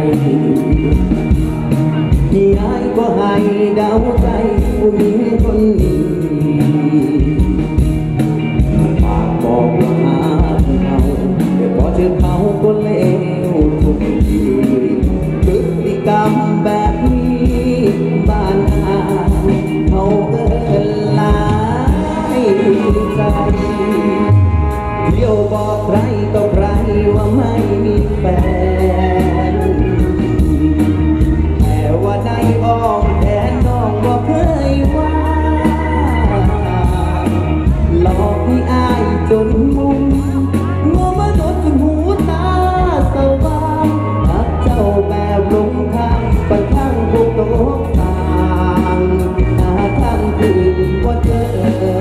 ง่ายก็ให้ดาวใจผู้หญิงคนนี้ปากบอกว่าหาเขาแต่พอเจอเขาก็เลวทุกทีพฤติกรรมแบบนี้บ้านอาเขาหลายใจเที่ยวบอกใครต่อใครว่าไม่มีแฟนแต่ว่าในอ้อมแขนน้องก็เคยว่าหลอกให้อายจนมุมงัวมาโดนจนหูตาสว่างรักเจ้าแบบลงทางไปข้างพวกโต๊ะต่างหาทางคืนว่าเจอ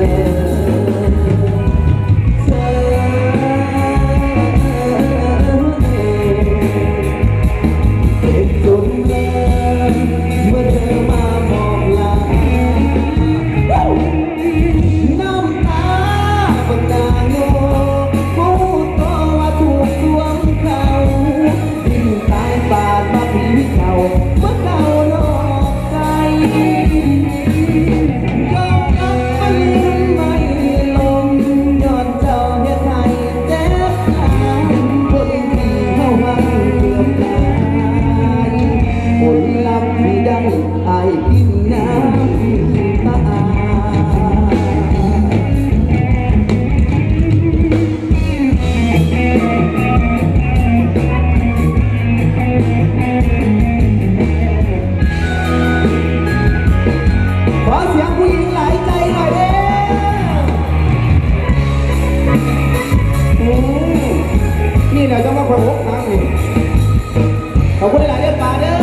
ขอบคุณหลายเด้อป่าเด้อ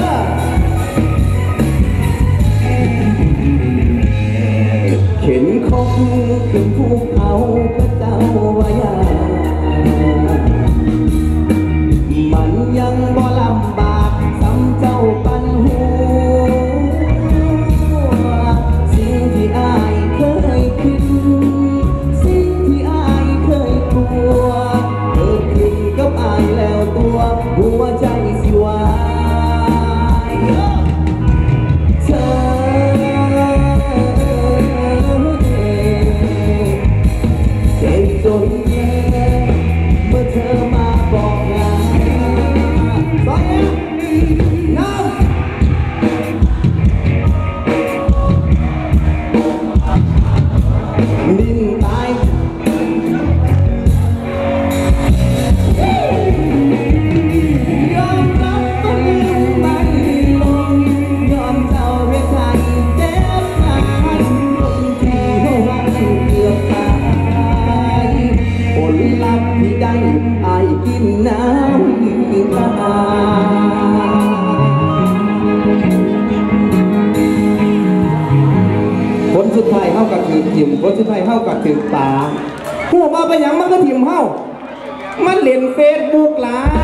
เข็นคงขึ้นภูเขาพระเจ้าวายามันยังบ่ลำบากซ้ำเจ้าปันหัวสิ่งที่อายเคยคิดสิ่งที่อายเคยกลัวเกิดขึ้นกับอายแล้วตัวหัวใจสิวายเธอเจ็บจนแย่เมื่อเธอมาบอกลาสอยน้ำดินตายกินน้ำตาคนสุดท้ายเข้ากับถือถิ่มคนสุดท้ายเข้ากับถือตาหัวมาไปยังมันก็ถิ่มเข้ามันเล่นเฟซบุ๊กหลาย